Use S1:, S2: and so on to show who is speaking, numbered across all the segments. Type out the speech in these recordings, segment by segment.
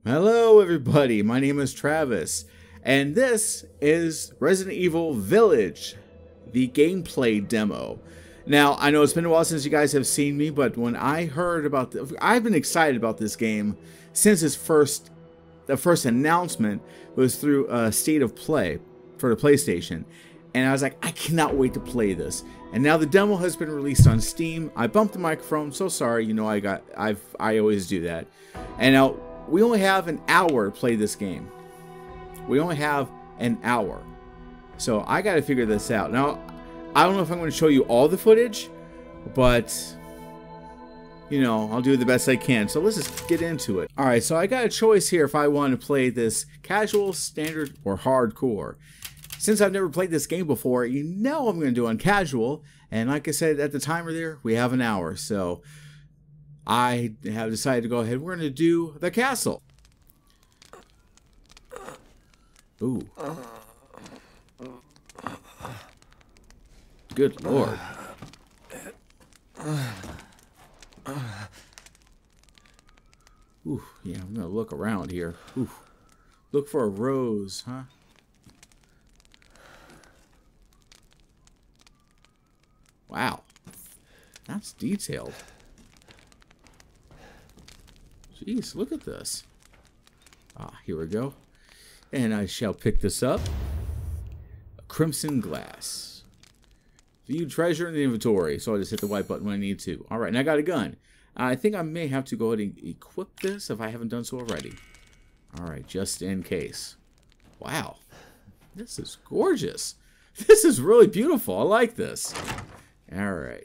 S1: Hello everybody, my name is Travis, and this is Resident Evil Village, the gameplay demo. Now, I know it's been a while since you guys have seen me, but when I heard about I've been excited about this game since the first announcement was through State of Play for the PlayStation. And I was like, I cannot wait to play this. And now the demo has been released on Steam. I bumped the microphone, so sorry, you know I always do that. And now we only have an hour to play this game. We only have an hour. So I got to figure this out. Now, I don't know if I'm going to show you all the footage, but you know, I'll do the best I can. So let's just get into it. Alright, so I got a choice here if I want to play this casual, standard, or hardcore. Since I've never played this game before, you know I'm going to do on casual. And like I said at the timer there, we have an hour. So I have decided to go ahead. We're going to do the castle. Ooh. Good Lord. Ooh, yeah, I'm going to look around here. Ooh. Look for a rose, huh? Wow, that's detailed. Jeez, look at this. Ah, here we go. And I shall pick this up. A crimson glass. View treasure in the inventory. So I just hit the white button when I need to. Alright, and I got a gun. I think I may have to go ahead and equip this if I haven't done so already. Alright, just in case. Wow, this is gorgeous. This is really beautiful. I like this. Alright.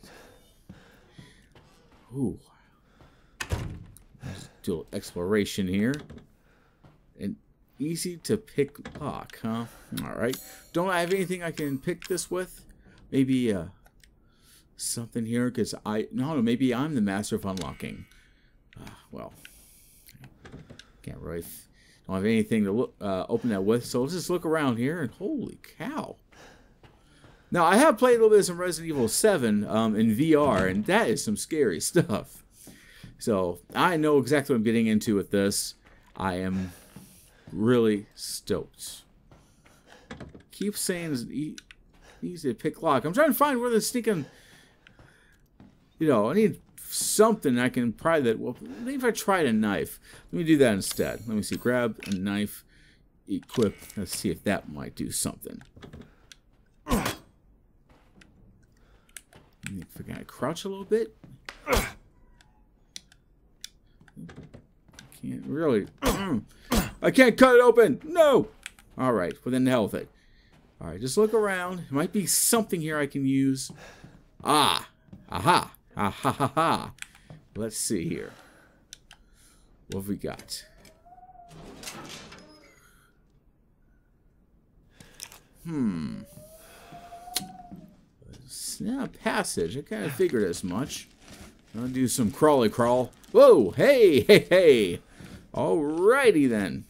S1: Ooh. Let's do exploration here. And easy to pick lock, huh? Alright. Don't I have anything I can pick this with? Maybe something here, because no, maybe I'm the master of unlocking. Well, can't really, don't have anything to look, open that with, so let's just look around here, and holy cow. Now, I have played a little bit of some Resident Evil 7 in VR, and that is some scary stuff. So, I know exactly what I'm getting into with this. I am really stoked. Keep saying it's easy to pick lock. I'm trying to find where the sneaking... You know, I need something I can pry that... Well, maybe if I tried a knife. Let me do that instead. Let me see. Grab a knife. Equip. Let's see if that might do something. If I gotta crouch a little bit. Can't really. I can't cut it open. No. All right. Well, then the hell with it. All right. Just look around. There might be something here I can use. Ah. Aha. Ah ha ha ha. Let's see here. What have we got? Snap passage. I kind of figured as much. I'll do some crawly crawl. Whoa! Hey! Hey! Hey! Alrighty then.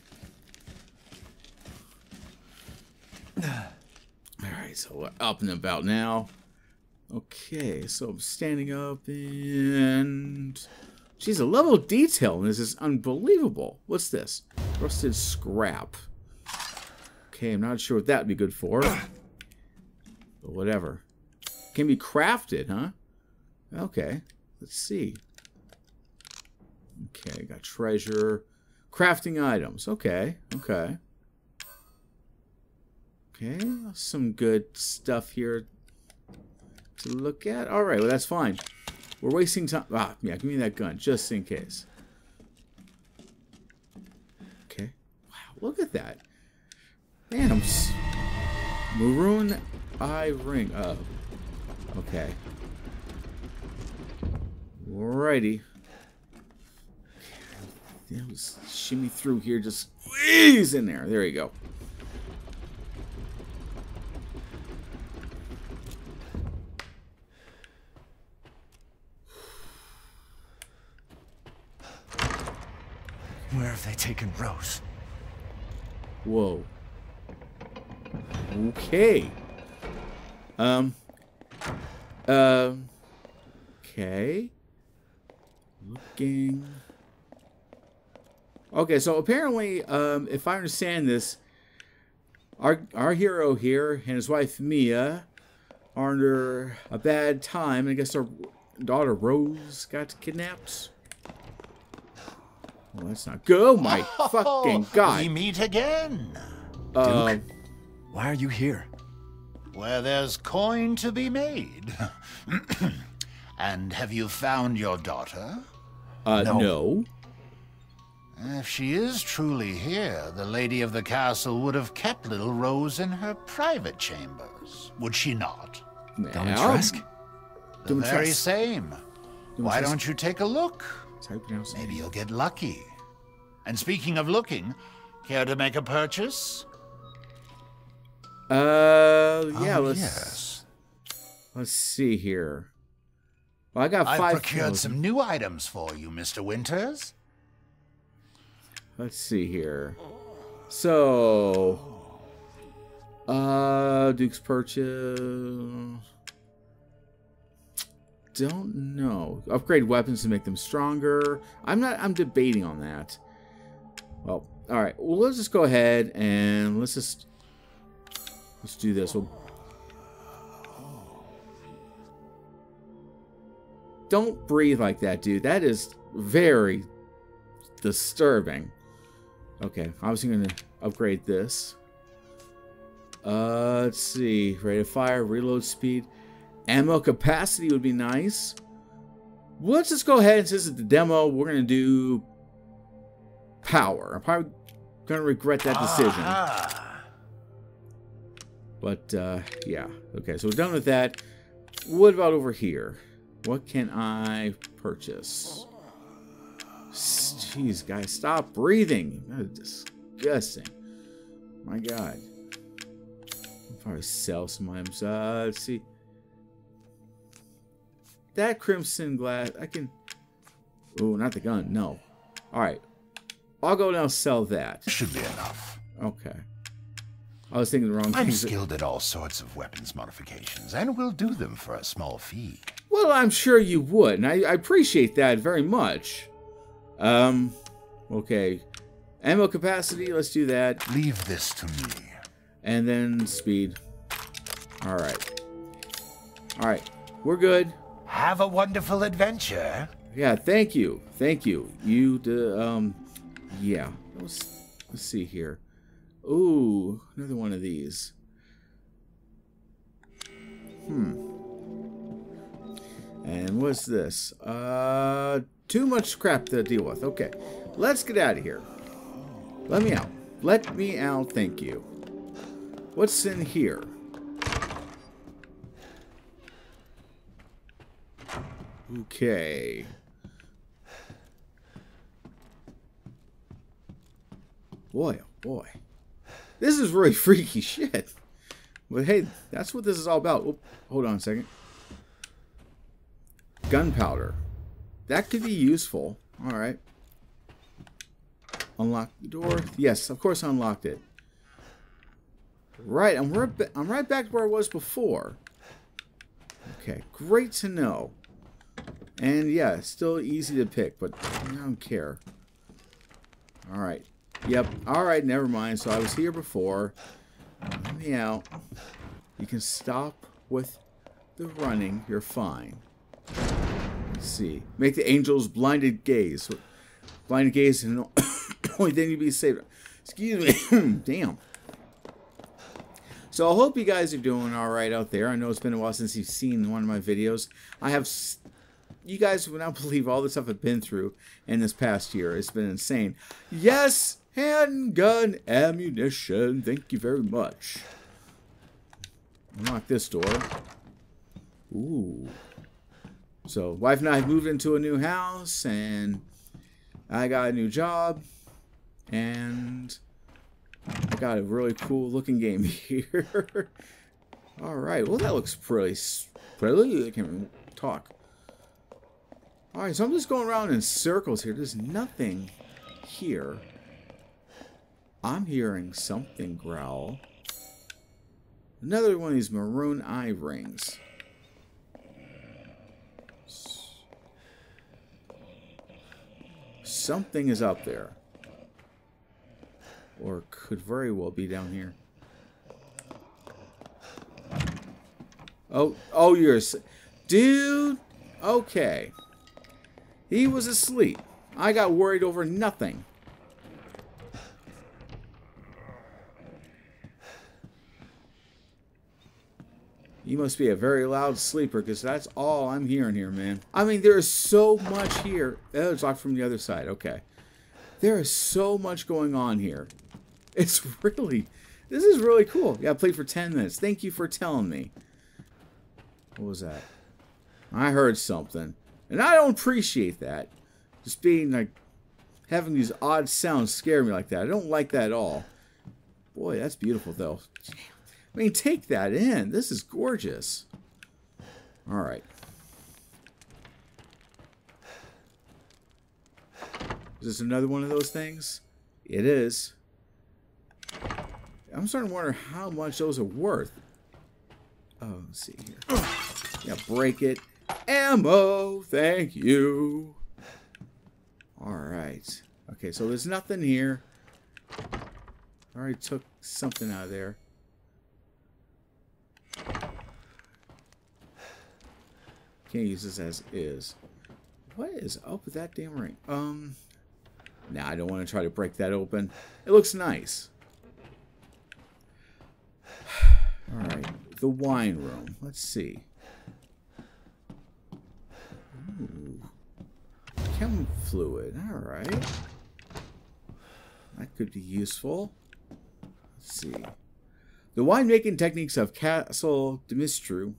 S1: Alright, so we're up and about now. Okay, so I'm standing up and... Geez, the level of detail in this is unbelievable. What's this? Rusted scrap. Okay, I'm not sure what that would be good for. But whatever. Can be crafted, huh? Okay, let's see. Okay, got treasure. Crafting items. Okay, okay. Okay, some good stuff here to look at. Alright, well that's fine. We're wasting time. Ah, yeah, give me that gun, just in case. Okay. Wow, look at that. Man, Maroon eye ring. Oh. Okay. Alrighty. Yeah, just shimmy through here, just squeeze in there. There you go.
S2: Where have they taken Rose?
S1: Whoa. Okay. Okay. Looking. Okay, so apparently, if I understand this, our hero here and his wife Mia are under a bad time. I guess our daughter Rose got kidnapped. Well, that's not good. Oh my fucking god!
S2: We meet again.
S3: Duke, why are you here?
S2: Where there's coin to be made. And have you found your daughter?
S1: No.
S2: If she is truly here, the lady of the castle would have kept little Rose in her private chambers, would she not?
S3: 𝕭𝖎𝖙?
S2: The very same. Why don't you take a look?
S1: That's how you pronounce it.
S2: Maybe you'll get lucky. And speaking of looking, care to make a purchase?
S1: Yeah,
S2: Yes.
S1: let's see here. Well, I got
S2: I've
S1: 5,000.
S2: procured some new items for you, Mr. Winters.
S1: Let's see here. So, Duke's purchase. Don't know. Upgrade weapons to make them stronger. I'm debating on that. Well, all right. Well, let's just go ahead and let's do this. Don't breathe like that, dude. That is very disturbing. Okay, obviously going to upgrade this. Let's see. Rate of fire, reload speed, ammo capacity would be nice. Well, let's just go ahead and since it's the demo, we're going to do power. I'm probably going to regret that decision. But, yeah. Okay, so we're done with that. What about over here? What can I purchase? Jeez, guys, stop breathing. That is disgusting. My God. I'll probably sell some items. Let's see. That crimson glass, I can... Oh, not the gun, no. Alright. I'll go now sell that.
S2: Should be enough.
S1: Okay. I was thinking the wrong
S2: I'm
S1: thing.
S2: skilled at all sorts of weapons modifications, and will do them for a small fee.
S1: Well, I'm sure you would, and I appreciate that very much. Okay. Ammo capacity, let's do that.
S2: Leave this to me.
S1: And then speed. Alright. Alright. We're good.
S2: Have a wonderful adventure.
S1: Yeah, thank you. Thank you. Yeah. Let's see here. Ooh, another one of these. And what's this? Too much crap to deal with. Okay. Let's get out of here. Let me out. Let me out, thank you. What's in here? Okay. Boy, oh boy. This is really freaky shit. But hey, that's what this is all about. Oop, hold on a second. Gunpowder. That could be useful. Alright. Unlock the door. Yes, of course I unlocked it. Right, I'm right back where I was before. Okay, great to know. And yeah, still easy to pick, but I don't care. Alright. Yep, alright, never mind. So I was here before. Let me out. You can stop with the running. You're fine. Let's see. Make the angels blinded gaze. Blinded gaze and only then you'd be saved. Excuse me. Damn. So I hope you guys are doing alright out there. I know it's been a while since you've seen one of my videos. You guys would not believe all the stuff I've been through in this past year. It's been insane. Yes, handgun ammunition. Thank you very much. Unlock this door. Ooh. So, wife and I moved into a new house, and I got a new job, and I got a really cool looking game here. Alright, well that looks pretty. I can't even talk. Alright, so I'm just going around in circles here. There's nothing here. I'm hearing something growl. Another one of these maroon eye rings. Something is up there. Or could very well be down here. Oh, you're... Dude! Okay. He was asleep. I got worried over nothing. You must be a very loud sleeper, because that's all I'm hearing here, man. I mean, there is so much here. Oh, it's locked from the other side. Okay. There is so much going on here. It's really... This is really cool. Yeah, I played for 10 minutes. Thank you for telling me. What was that? I heard something. And I don't appreciate that. Just being like... Having these odd sounds scare me like that. I don't like that at all. Boy, that's beautiful, though. I mean, take that in. This is gorgeous. Alright. Is this another one of those things? It is. I'm starting to wonder how much those are worth. Oh, let's see here. Yeah, break it. Ammo! Thank you. Alright. Okay, so there's nothing here. I already took something out of there. Can't use this as is. What is up with that damn ring? Nah, I don't want to try to break that open. It looks nice. Alright, the wine room. Let's see. Ooh. Chem fluid. Alright. That could be useful. Let's see. The winemaking techniques of Castle Dimitrescu.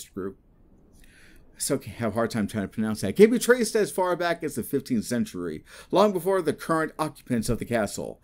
S1: I still have a hard time trying to pronounce that. Can be traced as far back as the 15th century, long before the current occupants of the castle.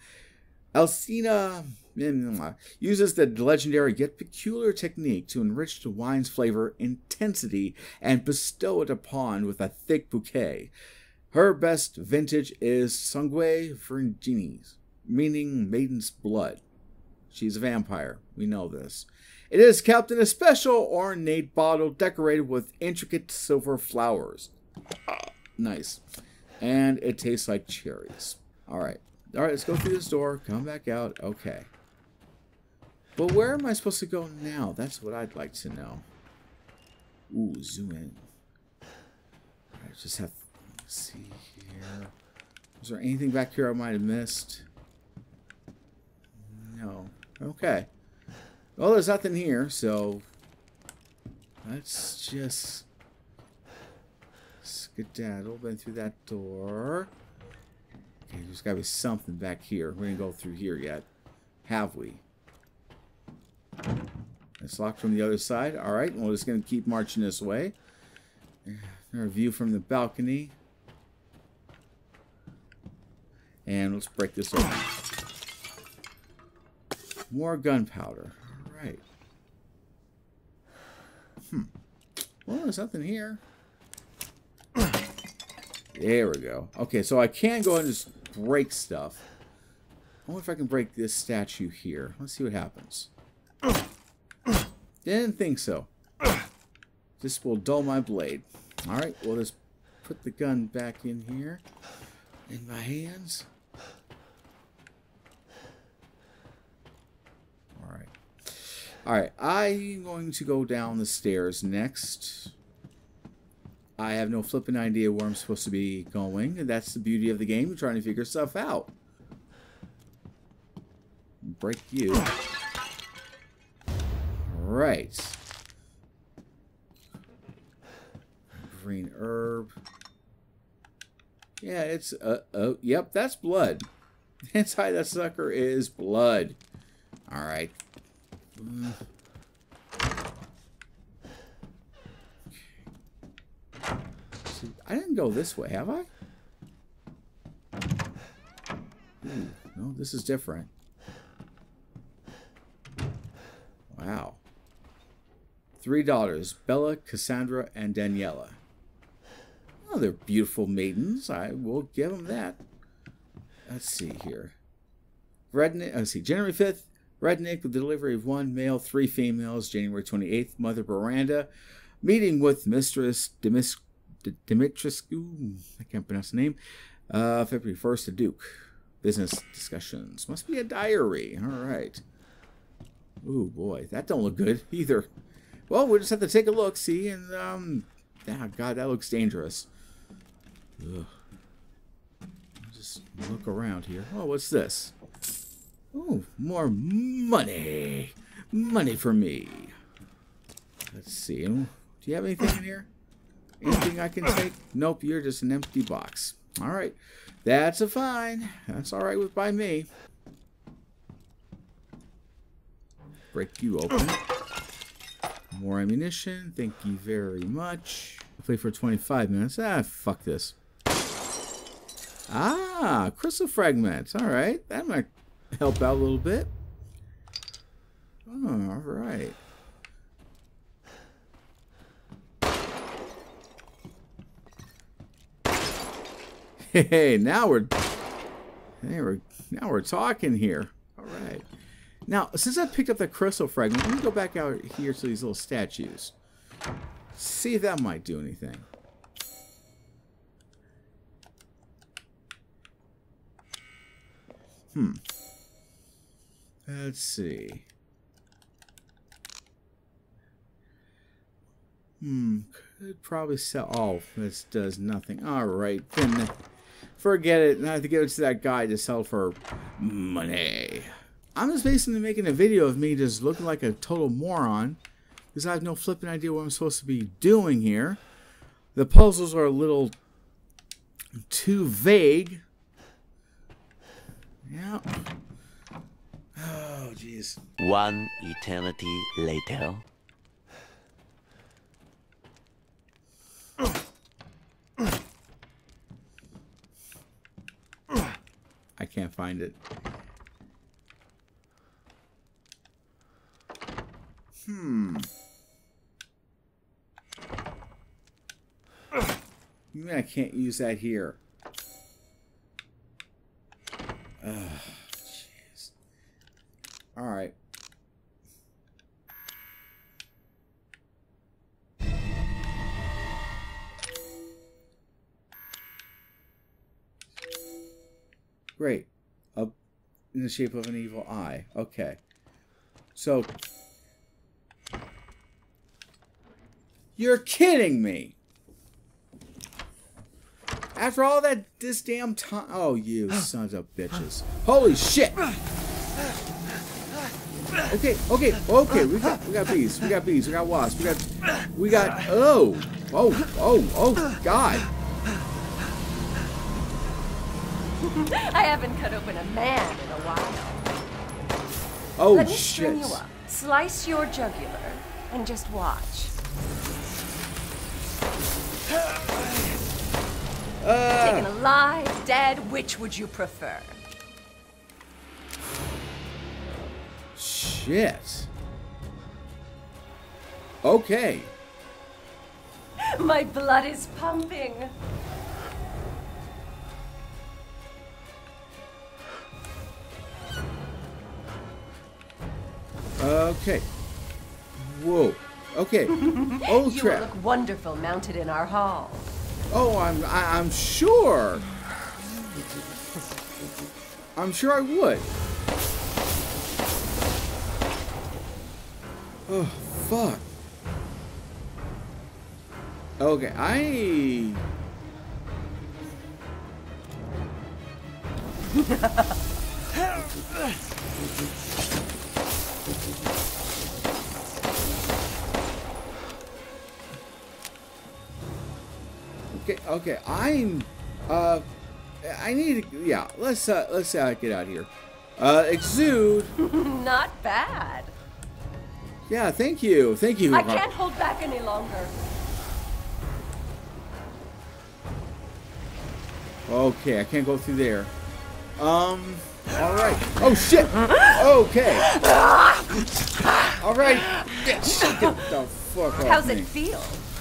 S1: 𝕱𝖙𝖛𝖊 uses the legendary yet peculiar technique to enrich the wine's flavor, intensity, and bestow it upon with a thick bouquet. Her best vintage is 𝕭𝖎𝖙𝖊, meaning maiden's blood. She's a vampire. We know this. It is kept in a special ornate bottle decorated with intricate silver flowers. Nice. And it tastes like cherries. Alright. Alright, let's go through this door. Come back out. Okay. But where am I supposed to go now? That's what I'd like to know. Ooh, zoom in. I just have to see here. Is there anything back here I might have missed? No. Okay. Well, there's nothing here, so let's just skedaddle in through that door. Okay, there's got to be something back here. We didn't go through here yet. Have we? It's locked from the other side. Alright, we're just going to keep marching this way. Our view from the balcony. And let's break this open. More gunpowder. Alright. Well, there's nothing here. There we go. Okay, so I can go and just break stuff. I wonder if I can break this statue here. Let's see what happens. Didn't think so. This will dull my blade. Alright, we'll just put the gun back in here. In my hands. Alright. Alright, I'm going to go down the stairs next. I have no flipping idea where I'm supposed to be going. And that's the beauty of the game. You're trying to figure stuff out. Break you. Alright. Green herb. Yeah, it's, yep, that's blood. Inside that sucker is blood. Alright. See, I didn't go this way, have I? Ooh, no, this is different. Wow. 3 daughters, Bella, Cassandra, and Daniela. Oh, they're beautiful maidens. I will give them that. Let's see here. Let's see. January 5th, Rednick, with the delivery of 1 male, 3 females. January 28th, Mother Miranda, meeting with Mistress Dimitrescu. I can't pronounce the name. February 1st, the Duke. Business discussions. Must be a diary. All right. Ooh, boy. That don't look good either. Well, we'll just have to take a look, see, and, oh, God, that looks dangerous. Ugh. Just look around here. Oh, what's this? Ooh, more money. Money for me. Let's see. Do you have anything in here? Anything I can take? Nope, you're just an empty box. All right. That's a fine. That's all right by me. Break you open. More ammunition. Thank you very much. Play for 25 minutes. Ah, fuck this. Ah, crystal fragments. All right. That might help out a little bit. Oh, all right. Hey, now we're talking here. All right. Now, since I picked up the crystal fragment, let me go back out here to these little statues. See if that might do anything. Let's see. Could probably sell. Oh, this does nothing. All right, then forget it. And I have to give it to that guy to sell for money. I'm just basically making a video of me just looking like a total moron because I have no flipping idea what I'm supposed to be doing here. The puzzles are a little too vague. Yeah. Oh, jeez.
S4: One eternity later.
S1: I can't find it. You mean I can't use that here? Jeez. All right. Great. Up in the shape of an evil eye. Okay. So. You're kidding me. After all this damn time. Oh, you sons of bitches. Holy shit. Okay. We got bees. We got bees. We got wasps. We got. Oh, God.
S5: I haven't cut open a man in a while.
S1: Oh,
S5: Let me
S1: shit.
S5: string you up, slice your jugular, and just watch. Taken alive, dead, which would you prefer?
S1: Shit. Okay.
S5: My blood is pumping.
S1: Okay. Whoa. Okay. Oh,
S5: You
S1: crap.
S5: will look wonderful mounted in our hall.
S1: Oh, I'm sure. I'm sure I would. Oh, fuck. Okay, Okay, I need to, yeah, let's get out of here. Exude.
S5: Not bad.
S1: Yeah, thank you.
S5: I can't hold back any longer.
S1: Okay, I can't go through there. All right. Oh, shit. Okay. All right. Get the fuck off
S5: How's
S1: me.
S5: it feel?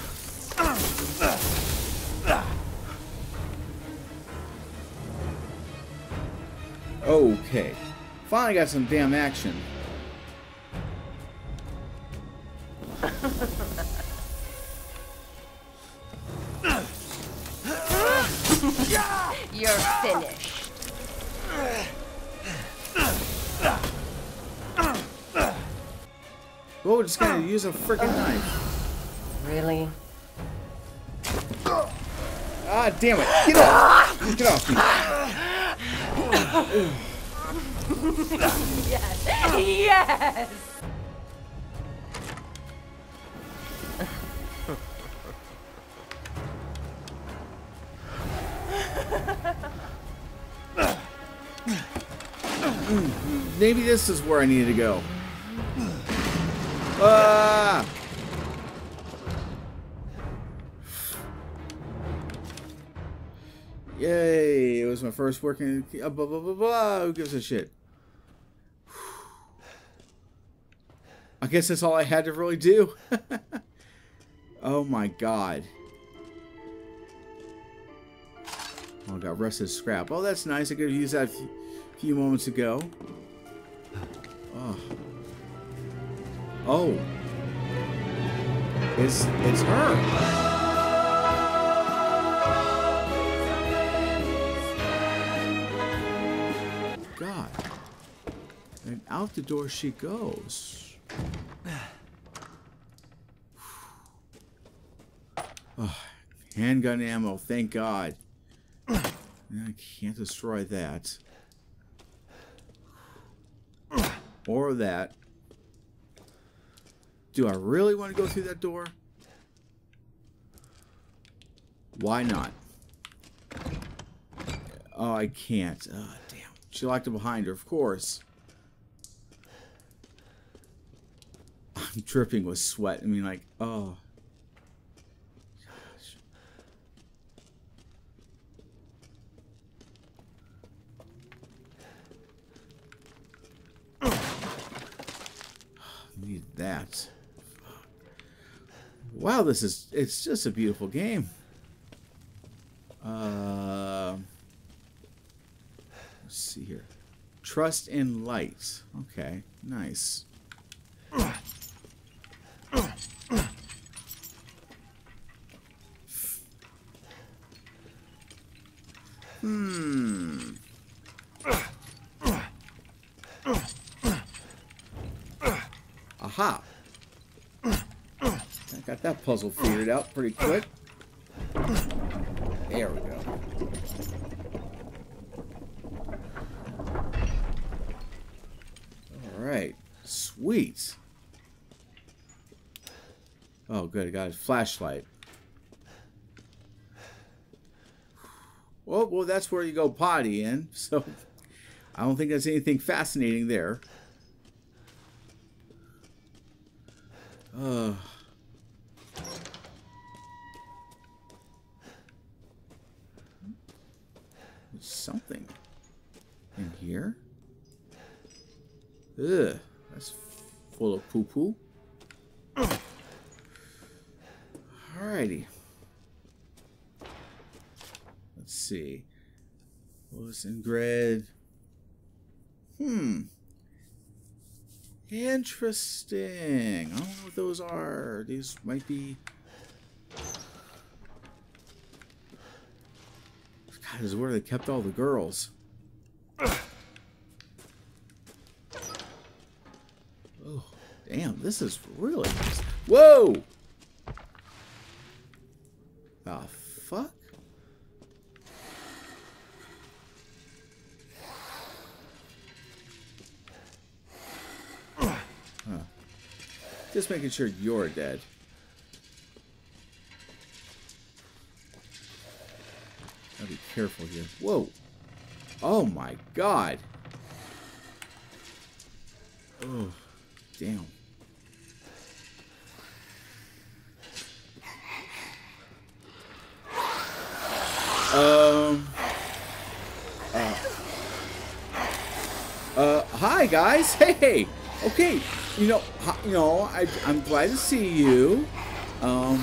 S1: Okay. Finally got some damn action.
S5: You're finished.
S1: Well, we're just gonna use a freaking knife.
S5: Really?
S1: Ah, damn it! Get off! Get off me!
S5: Yes! Yes!
S1: Maybe this is where I needed to go. Ah! Yay! It was my first working. Blah, blah, blah, blah. Who gives a shit? I guess that's all I had to really do. Oh my god. Oh, I got rusted scrap. Oh, that's nice. I could have used that a few moments ago. Oh. Oh. It's her. God. And out the door she goes. Oh, handgun ammo, thank God. I can't destroy that. Or that. Do I really want to go through that door? Why not? Oh, I can't. Oh, damn. She locked it behind her, of course. I'm dripping with sweat. I mean, like, oh. Need that. Wow, it's just a beautiful game. Let's see here. Trust in light. Okay, nice. Aha! I got that puzzle figured out pretty quick. There we go. Alright. Sweet. Oh, good. I got a flashlight. Well, that's where you go potty in. So, I don't think there's anything fascinating there. There's something in here. Ugh, that's full of poo-poo. Alrighty. Let's see. What's in grid? Interesting. I don't know what those are. These might be... God, this is where they kept all the girls. Oh, damn. This is really nice. Whoa! The fuck? Just making sure you're dead. Gotta be careful here. Whoa. Oh my god. Oh, damn. Hi guys. Hey. Okay. I'm glad to see you. Oh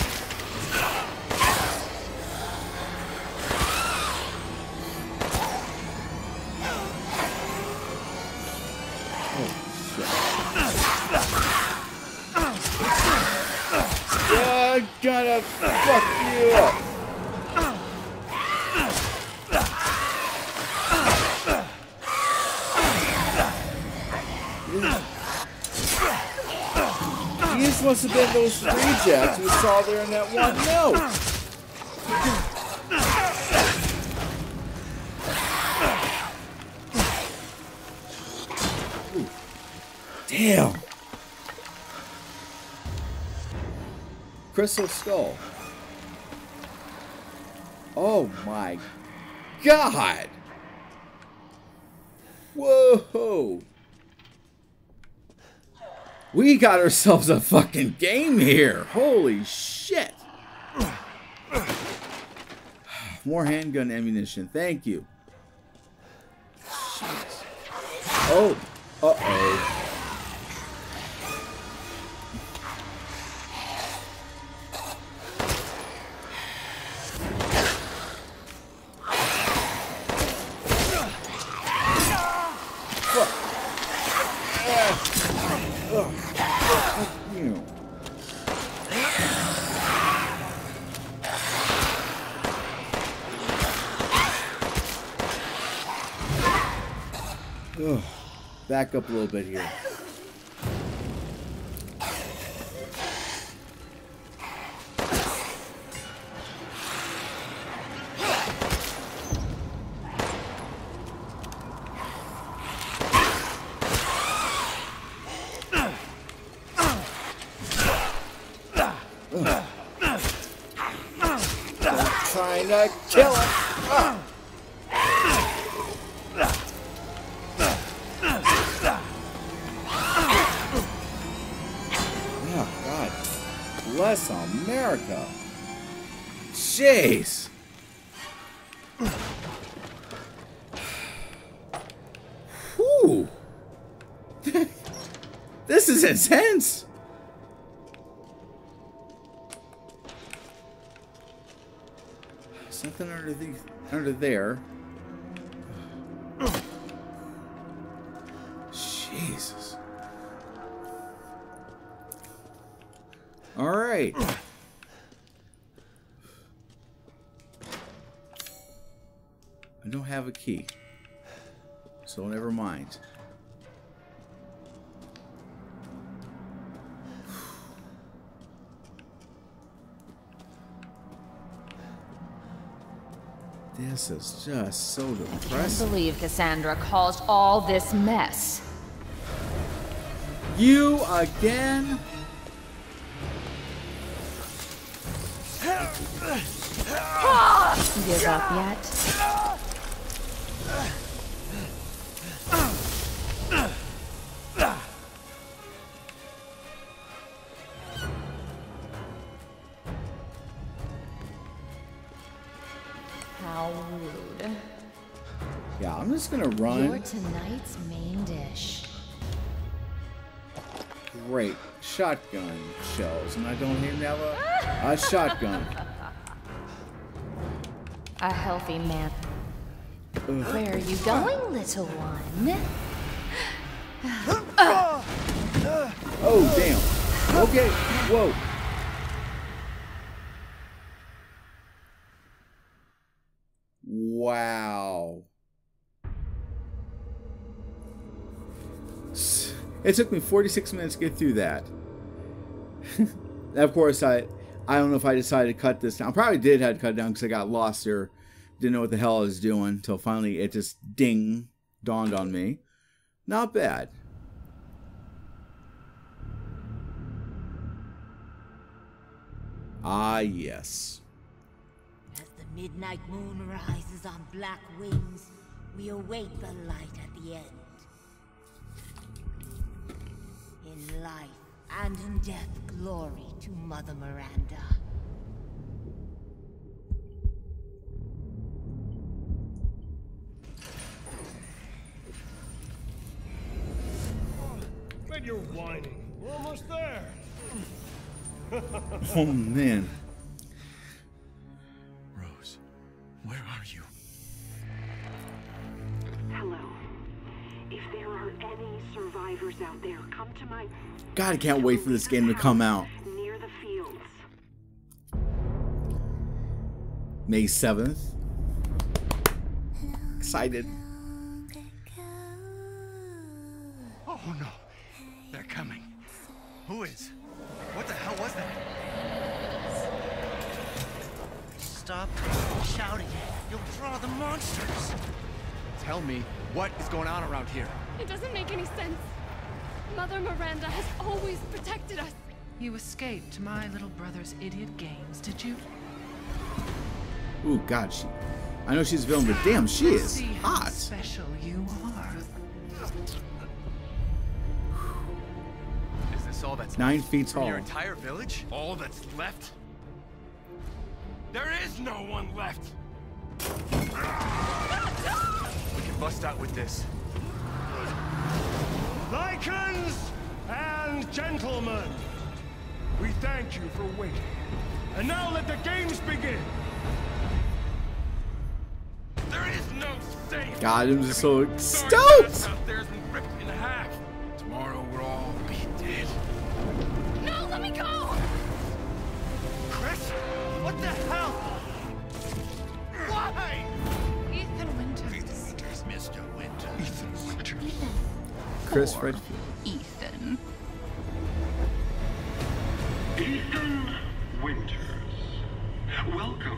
S1: shit. I'm gonna fuck you up. This must have been those rejects we saw there in that one note. Ooh. Damn. Crystal skull. Oh my God. Whoa. We got ourselves a fucking game here. Holy shit. More handgun ammunition. Thank you. Jeez. Oh. Uh-oh. Back up a little bit here. Trying to kill him. Bless America. Jeez. Whew. This is intense. Something under there. Jesus. All right. I don't have a key, so never mind. This is just so depressing.
S6: I can't believe Cassandra caused all this mess.
S1: You again?
S6: Give up yet? How rude.
S1: Yeah, I'm just gonna run.
S6: You're tonight's main dish.
S1: Great. Shotgun shells, and I don't even have a shotgun.
S6: A healthy man. Where are you going, little one?
S1: Oh, damn. Okay. Whoa. Wow. It took me 46 minutes to get through that. Of course, I don't know if I decided to cut this down. I probably did have to cut it down because I got lost there. Didn't know what the hell I was doing until finally it just dawned on me. Not bad. Ah, yes.
S7: As the midnight moon rises on black wings, we await the light at the end. In life and in death, glory to Mother Miranda.
S8: Bet you're whining. We're almost there.
S1: Oh, man.
S3: Rose, where are you?
S9: Hello. If there are any survivors out there, come to my...
S1: God, I can't wait for this game to come out.
S9: Near the fields.
S1: May 7th. Excited.
S2: Oh no, they're coming.
S3: Who is? What the hell was that?
S10: Stop shouting. You'll draw the monsters.
S3: Tell me, what is going on around here?
S11: It doesn't make any sense. Mother Miranda has always protected us.
S12: You escaped my little brother's idiot games, did you?
S1: Ooh, God, I know she's a villain, but damn, she is hot.
S12: How special you are.
S3: Is this all that's
S1: 9 feet
S3: from
S1: tall?
S3: your entire village? All that's left? There is no one left. We can bust out with this.
S8: Lycans and gentlemen, we thank you for waiting. And now let the games begin.
S3: There is no safe.
S1: God, I'm just so stoked.
S3: Out there's been ripped in half. Tomorrow we'll all be dead.
S11: No, let me go!
S10: Chris? What the hell? Why?
S12: Ethan Winters.
S10: Mr. Winters.
S3: Ethan Winters.
S1: Chris Redfield.
S12: Ethan.
S9: Ethan Winters. Welcome.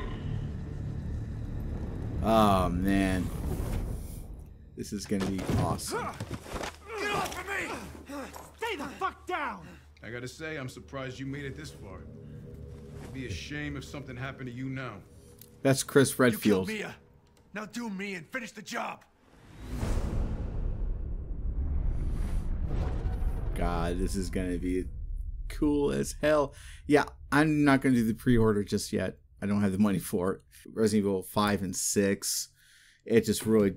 S1: Oh man, this is gonna be awesome.
S3: Get off of me!
S8: Stay the fuck down!
S13: I gotta say, I'm surprised you made it this far. It'd be a shame if something happened to you now.
S1: That's Chris
S3: You
S1: Redfield.
S3: killed Mia. Now do me and finish the job.
S1: God, this is gonna be cool as hell. Yeah, I'm not gonna do the pre-order just yet. I don't have the money for it. Resident Evil 5 and 6, it just really,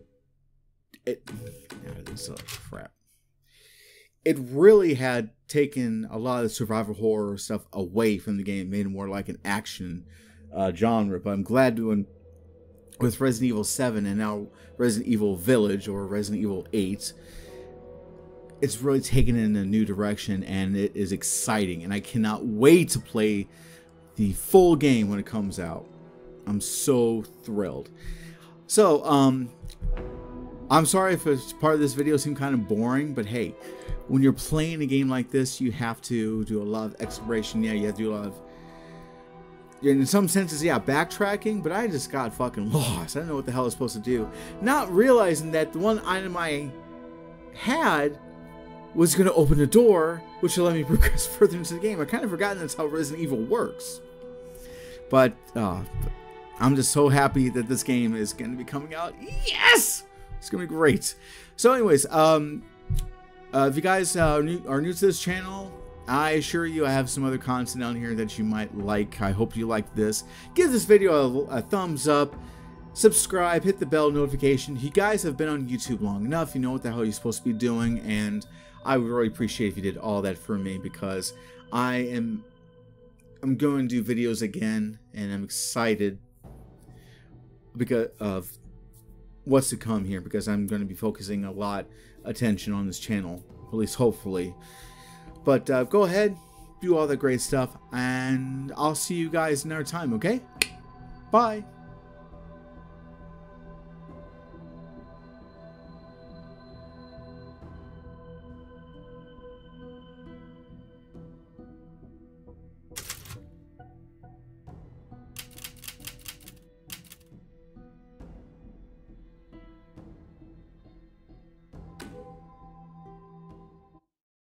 S1: this is crap. It really had taken a lot of the survival horror stuff away from the game, made it more like an action genre. But I'm glad doing with Resident Evil 7 and now Resident Evil Village or Resident Evil 8. It's really taken in a new direction, and it is exciting, and I cannot wait to play the full game when it comes out. I'm so thrilled. So, I'm sorry if part of this video seemed kind of boring, but hey, when you're playing a game like this, you have to do a lot of exploration. Yeah, you have to do a lot of, in some senses, yeah, backtracking, but I just got fucking lost. I don't know what the hell I was supposed to do. Not realizing that the one item I had was going to open a door, which will let me progress further into the game. I kind of forgotten that's how Resident Evil works. But I'm just so happy that this game is going to be coming out. Yes! It's going to be great. So anyways, if you guys are new to this channel, I assure you I have some other content down here that you might like. I hope you like this. Give this video a thumbs up. Subscribe, hit the bell notification. You guys have been on YouTube long enough. You know what the hell you're supposed to be doing. And I would really appreciate if you did all that for me, because I'm going to do videos again, and I'm excited because of what's to come here, because I'm going to be focusing a lot attention on this channel, at least hopefully. But go ahead, do all that great stuff, and I'll see you guys another time, okay? Bye.